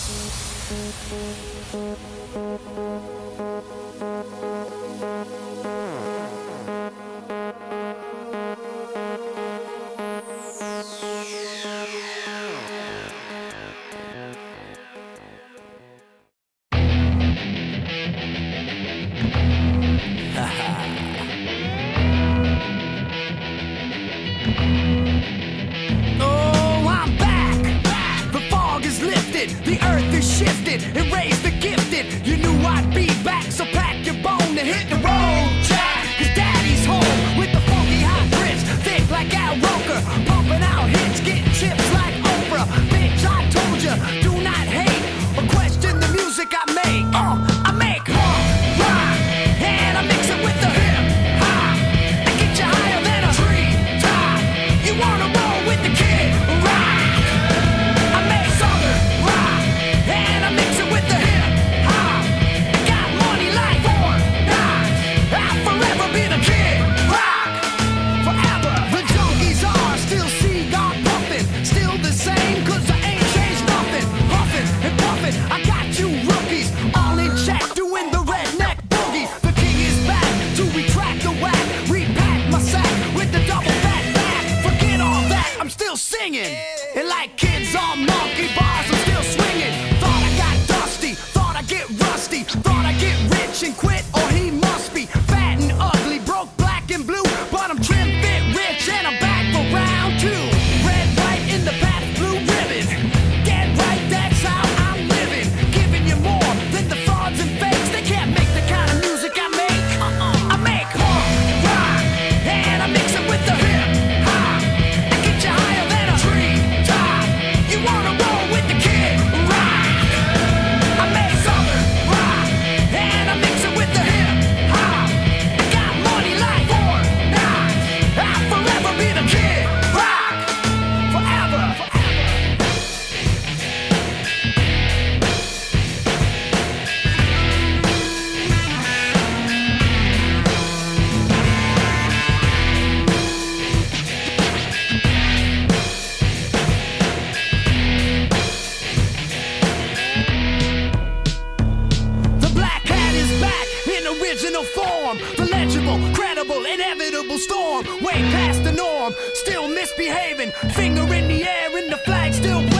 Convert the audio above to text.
The earth is shifted and raised the gifted. You knew I'd be back, so pack your bone and hit the road, Jack. Cause daddy's home with the funky hot grits, thick like Al Roker, pumping out hits, getting chips like Oprah. Bitch, I told ya, do not hate or question the music I make. I make hard rock, and I mix it with the hip hop. I get you higher than a tree top. You wanna roll with the Kid Rock? Singing, and like kids on monkey bars, I'm still swinging. Thought I got dusty, thought I'd get rusty, thought I'd get rich and quit, or he must be fat and ugly, broke, black and blue. But I'm trim, fit, rich, and I'm back for round two. Red, white in the path, blue ribbon. Get right, that's how I'm living. Giving you more than the frauds and fakes. They can't make the kind of music I make. I make hard rock, and I mix it with the hip hop. I get you higher than you wanna roll with the Kid Rock? I make southern rock, and I mix it with the hip hop. Got money like Fort Knox. I'll forever be the Kid Rock. Forever. Original form, the legible, credible, inevitable storm, way past the norm, still misbehaving, finger in the air and the flag still